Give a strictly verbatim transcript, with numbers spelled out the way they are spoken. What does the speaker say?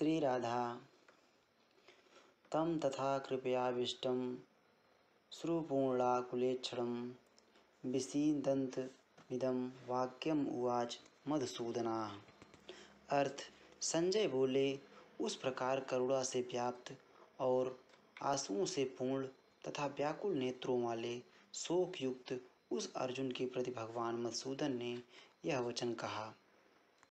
श्री राधा तं तथा कृपयाविष्टं श्रुपूर्णाकुलेक्षणं विसीदन्तमिदं वाक्यम उवाच मधुसूदनाः। अर्थ: संजय बोले, उस प्रकार करुणा से व्याप्त और आंसुओं से पूर्ण तथा व्याकुल नेत्रों वाले शोक युक्त उस अर्जुन के प्रति भगवान मधुसूदन ने यह वचन कहा।